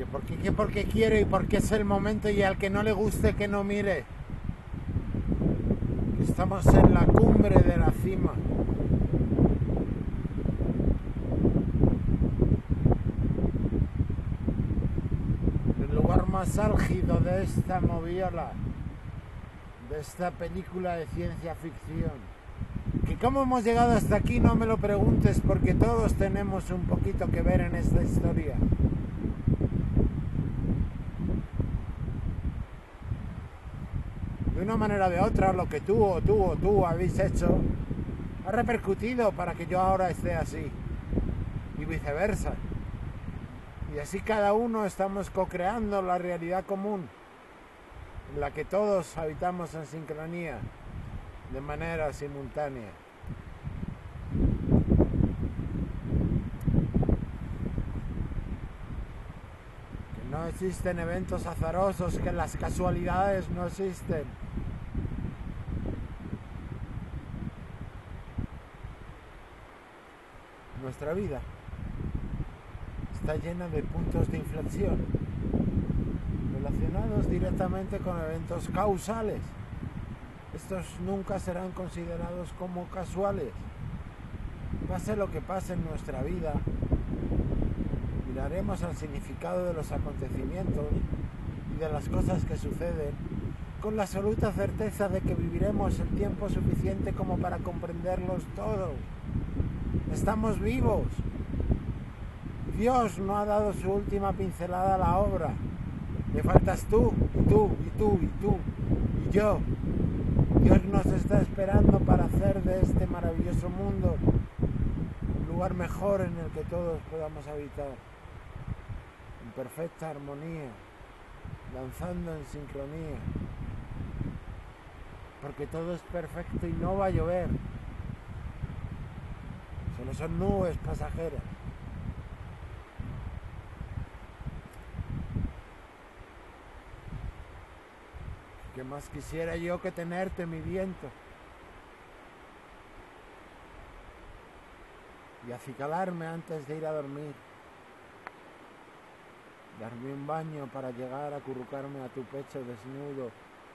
Que porque quiero y porque es el momento, y al que no le guste que no mire. Que estamos en la cumbre de la cima. El lugar más álgido de esta moviola, de esta película de ciencia ficción. Que cómo hemos llegado hasta aquí no me lo preguntes, porque todos tenemos un poquito que ver en esta historia. De una manera o de otra, lo que tú o tú habéis hecho ha repercutido para que yo ahora esté así, y viceversa. Y así cada uno estamos co-creando la realidad común, en la que todos habitamos en sincronía, de manera simultánea. Que no existen eventos azarosos, que las casualidades no existen. Nuestra vida está llena de puntos de inflexión relacionados directamente con eventos causales. Estos nunca serán considerados como casuales. Pase lo que pase en nuestra vida, miraremos al significado de los acontecimientos y de las cosas que suceden con la absoluta certeza de que viviremos el tiempo suficiente como para comprenderlos todos. Estamos vivos. Dios no ha dado su última pincelada a la obra. Le faltas tú, y tú, y tú, y tú, y yo. Dios nos está esperando para hacer de este maravilloso mundo un lugar mejor en el que todos podamos habitar, en perfecta armonía, danzando en sincronía, porque todo es perfecto y no va a llover, solo son nubes pasajeras. ¿Qué más quisiera yo que tenerte, mi viento? Y acicalarme antes de ir a dormir. Darme un baño para llegar a acurrucarme a tu pecho desnudo,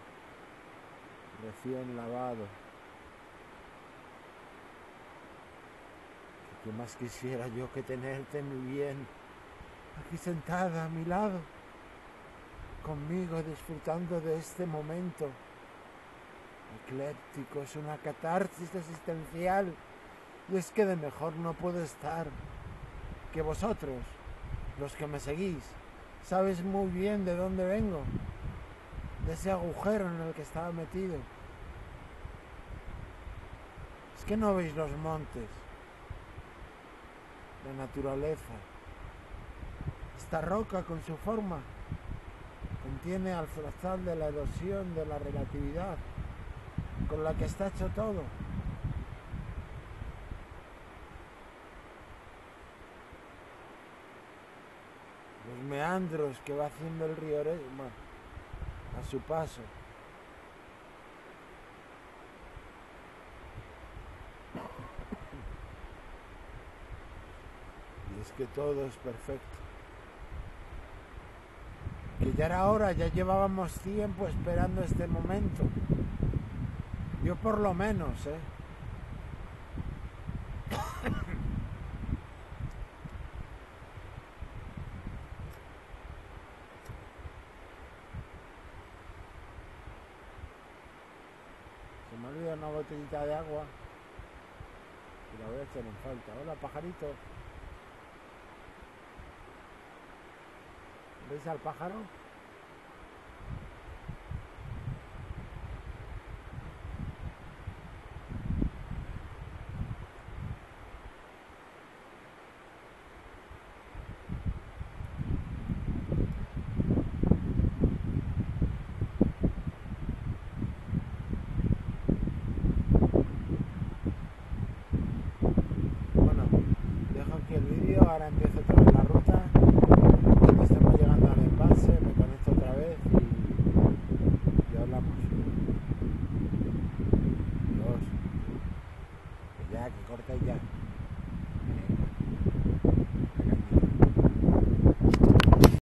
recién lavado. ¿Qué más quisiera yo que tenerte, mi bien? Aquí sentada a mi lado, conmigo, disfrutando de este momento ecléptico. Es una catarsis existencial, y es que de mejor no puedo estar. Que vosotros, los que me seguís, sabéis muy bien de dónde vengo, de ese agujero en el que estaba metido. Es que no veis los montes, la naturaleza. Esta roca con su forma contiene al fractal de la erosión de la relatividad con la que está hecho todo. Los meandros que va haciendo el río Oresma a su paso. Y es que todo es perfecto. Que ya era hora, ya llevábamos tiempo esperando este momento. Yo por lo menos, Se me olvida una botellita de agua y la voy a echar en falta. Hola, pajarito. ¿Veis al pájaro?